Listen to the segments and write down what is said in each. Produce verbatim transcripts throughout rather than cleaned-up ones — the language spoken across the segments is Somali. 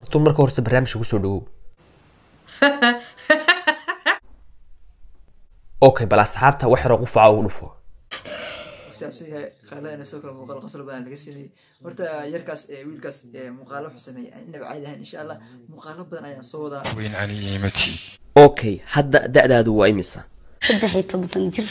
horta marka horta barnaamijka kusoo dhawow. Okay, bal asxaabta wax yar oo qufaca ugu dhufo. وسابسي خلاه أنا سوكر مقال قصر بان لقسمي ورتا يركس ويلكس مقالة حسمي إنه بعيدها إن شاء الله مقالة بدن أيان صودا وين علي متي Okay, hadda da'daadu waa imisa? saddex iyo toban jir.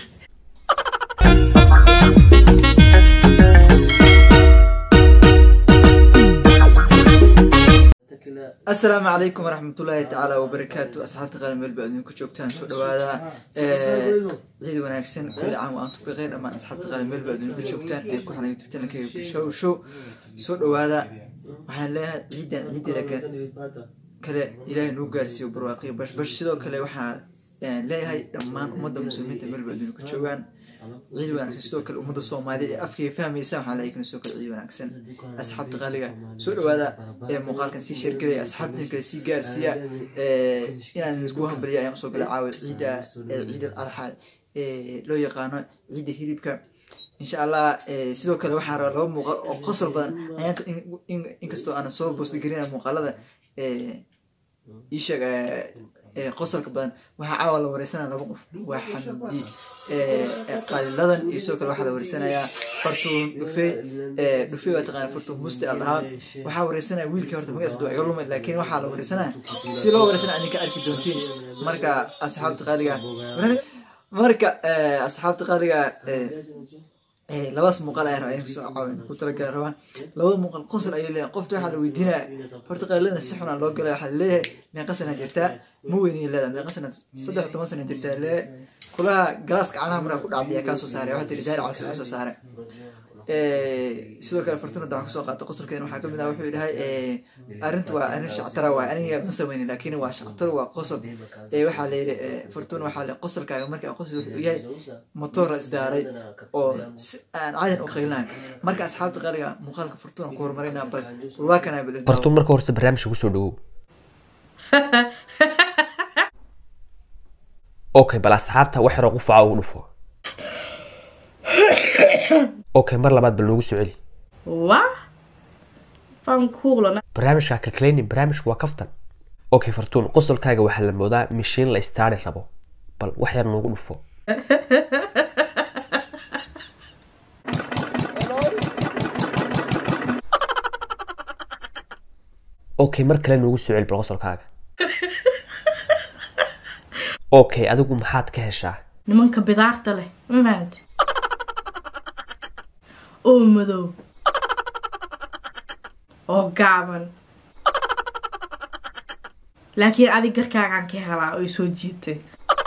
السلام عليكم ورحمة الله تعالى وبركاته أصحاب قلم البعدين كشوكتان سو دوادا عيد وناكسن كل عام وأنتم بخير أما أصحاب قلم البعدين كشوكتان كل حنا يوتيوب تنا كي شو شو سو دوادا waxaan leeyahay ciidan ciidida kale ilaahay noo gaarsiiyo barwaaqo bash bash sidoo kale waxaan leeyahay dhammaan ummadda muslimiinta meel badan ku joogaan ciid wanaagsan sidoo kale ummadda Soomaaliyeed ee afkii fahmaysa waxaan leeyahay sidoo kale ciid wanaagsan asxaabta qaaliga soo dhawaada ee muuqaalkan si shirkada asxaabta kale si gaarsiiya ee inaan isku hambaliyo ayaan soo galay caawa ciida ciid al-adha ee loo yaqaano ciida hilibka إن شاء الله سيدو كله وحنا رلوا مقال قصر بدن يعني إن إن كستو أنا صوب بوست جرينا مقالة إيش قصر كبدن وحعاول ورثنا لبقف وحمدي قال لذن يسوق الواحد ورثنا يا فرتون دفي دفي وتقان فرتون مستي الله وحاول ورثنا ويل كورت مقاس دو يقولون لكن وحاول ورثنا سيلو ورثنا أنك أركي دونتين مركا أصحاب تقالية مركا أصحاب تقالية لباس مقال أنا رأيك سو عاون قلت لك روان لو مقال قصر أي اللي قفت واحد ويدينا فرتقال لنا السحر على لوجل واحد ليه من قصنا جرتا مو ويني لا من قصنا صدق تمسنا جرتا لا كلها جلاسك أنا مرة كل عبدي كاسو سارة واحد رجال على سو سارة سيدو كان فرتنا دعك سو قات قصر كانوا حاكم من دعوة هاي أرنت وأنا شعترة وأنا مسويني لكن هو شعترة وقصر واحد فرتون واحد قصر كان مركز قصر وياي موتور إصداري أو أنا عادي أخيلانك مركز أصحاب تقارية مخالك فرتون كور مرينا بل والواكنا بالدعوة horta marka horta barnaamijka kusoo dhawow. Okay, bal asxaabta wax yar oo qufaca ugu dhufo. Okay, mar labaad bal noogu soo celi. Waa fan kuulana barnaamijka kalkaleyn barnaamijku waa kaftan. Okay, fartuun qosolkaaga waxa la moodaa mishiin la istaari rabo. Bal wax yar noogu dhufo. Okay, mar kale noogu soo celi bal qosolkaaga. Okay, adigu maxaad ka heshaa? nimanka bidaarta leh maad oo madow oo gaaban laakiin adiga garkaagan ka helaa oo soo jiitay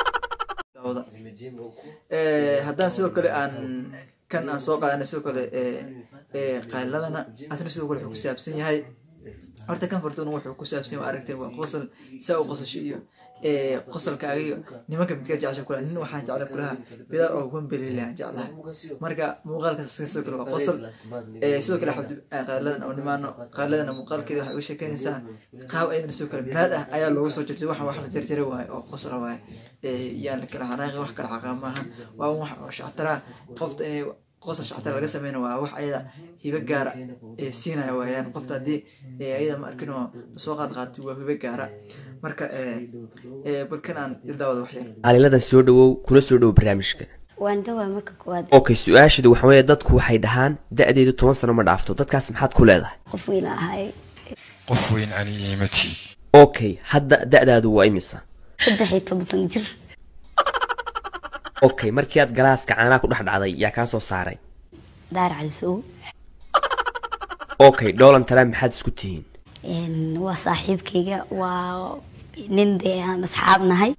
haddaan sidoo kale aan kan aan soo qaadanay sidoo kale qayladana asna sidoo kale wuxuu ku saabsan yahay horta kan fartuun wuxuu ku saabsan yahay aragteen waa qosol saa u qosasho iyo qosolkaaga iyo nimanka midka jecesha kula nin waxaan jeclaa kulaha bidaar oo gambelilaa jeclaa marka muuqaalka sidoo kale waa qosol sidoo kale xabdi qaaladan oo nimaano qaaladana muuqaalkeeda waxa uu sheekeynaysaa qaab aydan sidoo kale maad ah ayaa looga soo jirtay waxa wax la jarjaray waay oo qosol waay yaan kala xanaaqi wax kala xaqaa maaha waa wax oo shactara qofta inay qosol shactara laga sameeyay waa wax ayada hiba gaara ee siinaya waayaan qofta hadii ayada ma arkin oo soo qaad qaatay waa hiba gaara marka ee balkan aan ildaawada wax yar Caliladan soo dhawow kula soo dhawow barnaamijka. waan dhawaa marka koowaad. Okay, su'aashadu waxa weeye dadku waxay dhahaan da'deedu toban sano ma dhaafto. Dadkaas maxaad ku leedahay? qof weyn ahay. قف وين علي متي Okay, hadda da'daadu waa imisa? saddex iyo toban jir. Okay, markii aad galaaska caanaha ku dhex dhacday yaa ka soo saaray. daar cali soo. Okay, doolan tala maxaad isku tihiin? een waa saaxiibkayga waa nin dee aan asxaab nahay.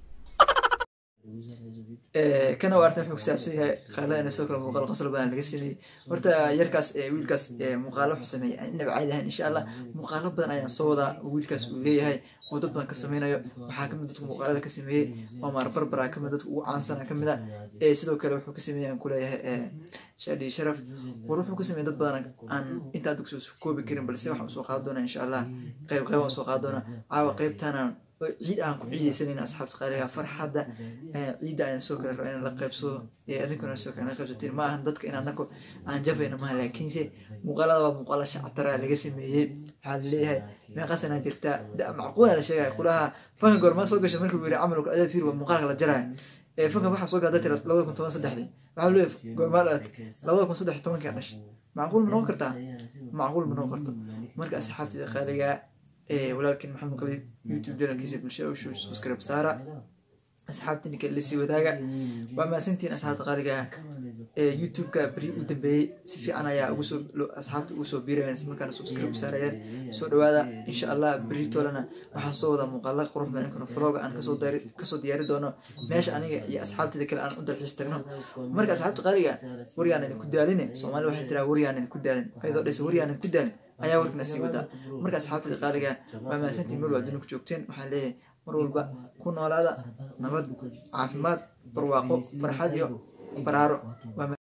كان وارد محمود سابسي هاي خلاه نسوق المقال قصر بدن لقسمي ورتا يركس ويلكس مقالة حسمي إنه بعيدها إن شاء الله مقالة بدن أيان صودا ويلكس وليه هاي ودد بان كسمينا يو وحاكم دتك مقالة كسمي ومار بربرا كم دتك وعنسنا كم ده سيدو كله وحكي كسمي عن كله شادي شرف وروح كسمي دد بدن عن أنت دكسوس كوب كريم بلسي وحنا سوق هذونا إن شاء الله قيب قيب سوق هذونا عاو قيب تانا ciid aan ku ciidaysanayna asxaabta qaaliga farxadda ciidda aan soo kala rabo in la qaybsado ee adinkuna soo kala qaybsatiin ma ahan dadka in anako aan jafayna ma laakiinse muuqaalada waa muuqaala shactara laga sameeyay waxaa leeyahay meeqasana jirta macquul la sheegay kulaha fanka goorma soo gashay markii uu yiri camalku adaa fiir waa muuqaalka la jaray ee fanka waxa soo gaadhay laba kun toban iyo saddex waxaa leeyahay goorma laba kun saddex iyo toban ka dhashay macquul ma noqon kartaa macquul ma noqon karto marka asxaabtida qaaliga ولكن محمد قليل يوتيوب جنرال كيسي بالشيء وشو سبسكرايب سارة أصحابتي اللي لسي وداقة وما سنتين أصحاب قارقة يوتيوب كبري ودنبي سفي أنا يا أقوسو أصحابتي أقوسو بيرا يعني سمكان سبسكرايب سارة يعني سو دوادا إن شاء الله بري تولنا وحن صودا مقالق قروح من يكونوا فلوغ أنا كسو دياري كسو دياري دونا ماشي أنا يا أصحابتي ذكر أنا أندر حستقنا مركز أصحابتي قارقة وريانا كدالين سومالي واحد ترى وريانا كدالين هيدا ليس وريانا كدالين ayaa warkana sii wada marka asxaabtada qaaliga waa maasantii meel waa dunku joogteen waxaan leeyahay mar walba ku noolaada nabad caafimaad barwaaqo farxad iyo baraaro